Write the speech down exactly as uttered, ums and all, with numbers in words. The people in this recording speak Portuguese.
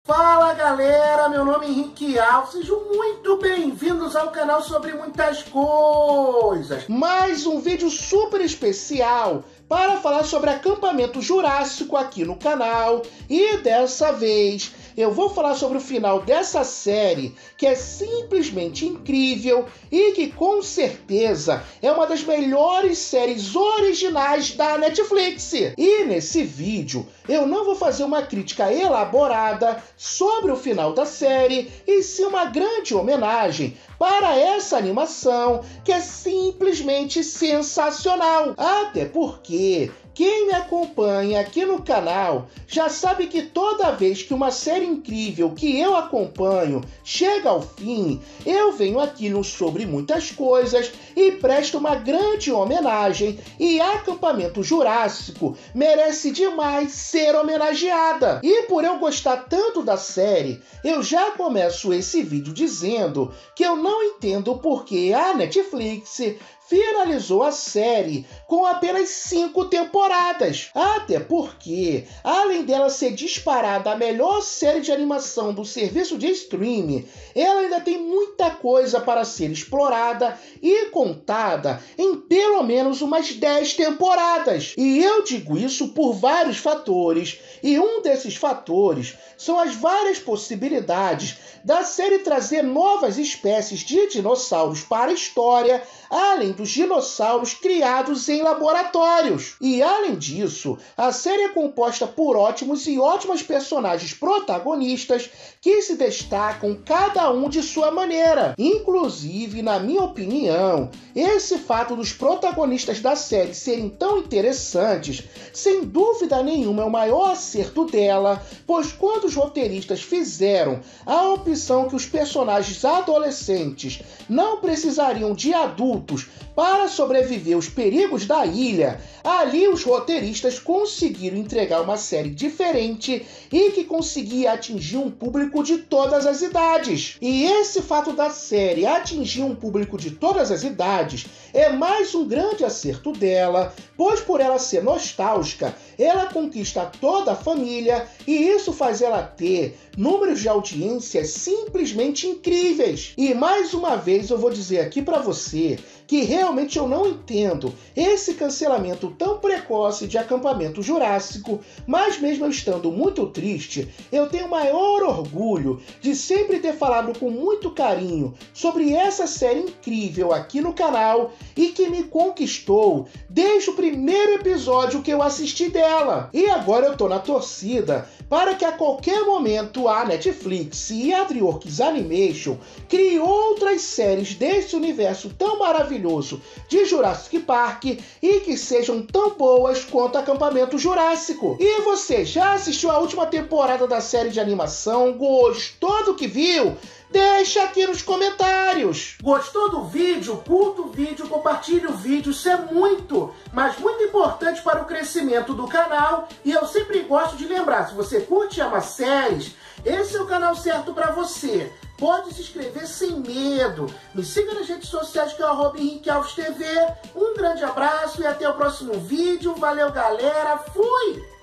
Fala galera, meu nome é Henrique Alves, sejam muito bem-vindos ao canal sobre muitas coisas. Mais um vídeo super especial para falar sobre acampamento jurássico aqui no canal. E dessa vez eu vou falar sobre o final dessa série, que é simplesmente incrível e que com certeza é uma das melhores séries originais da Netflix. E nesse vídeo eu não vou fazer uma crítica elaborada sobre o final da série, e sim uma grande homenagem para essa animação que é simplesmente sensacional. Até porque quem me acompanha aqui no canal já sabe que toda vez que uma série incrível que eu acompanho chega ao fim, eu venho aqui no Sobre Muitas Coisas e presto uma grande homenagem, e Acampamento Jurássico merece demais ser homenageada. E por eu gostar tanto da série, eu já começo esse vídeo dizendo que eu não entendo por que a Netflix finalizou a série com apenas cinco temporadas. Até porque, além dela ser disparada a melhor série de animação do serviço de streaming, ela ainda tem muita coisa para ser explorada e contada em pelo menos umas dez temporadas. E eu digo isso por vários fatores, e um desses fatores são as várias possibilidades da série trazer novas espécies de dinossauros para a história, além dos dinossauros criados em laboratórios. E além disso, a série é composta por ótimos e ótimas personagens protagonistas que se destacam cada um de sua maneira. Inclusive, na minha opinião, esse fato dos protagonistas da série serem tão interessantes, sem dúvida nenhuma é o maior acerto dela, pois quando os roteiristas fizeram a opção que os personagens adolescentes não precisariam de adultos para sobreviver aos perigos da ilha, ali os roteiristas conseguiram entregar uma série diferente e que conseguia atingir um público de todas as idades. E esse fato da série atingir um público de todas as idades é mais um grande acerto dela, pois por ela ser nostálgica, ela conquista toda a família, e isso faz ela ter números de audiência simplesmente incríveis. E mais uma vez eu vou dizer aqui para você que realmente eu não entendo esse cancelamento tão precoce de Acampamento Jurássico, mas mesmo eu estando muito triste, eu tenho o maior orgulho de sempre ter falado com muito carinho sobre essa série incrível aqui no canal e que me conquistou desde o primeiro episódio que eu assisti dela. E agora eu tô na torcida para que a qualquer momento a Netflix e a DreamWorks Animation crie outras séries desse universo tão maravilhoso de Jurassic Park e que sejam tão boas quanto Acampamento Jurássico. E você já assistiu a última temporada da série de animação? Gostou do que viu? Deixa aqui nos comentários. Gostou do vídeo? Curta o vídeo, compartilhe o vídeo. Isso é muito, mas muito importante para o crescimento do canal. E eu sempre gosto de lembrar, se você curte e ama séries, esse é o canal certo para você. Pode se inscrever sem medo. Me siga nas redes sociais, que é o arroba Henrique Alves T V. Um grande abraço e até o próximo vídeo. Valeu, galera. Fui!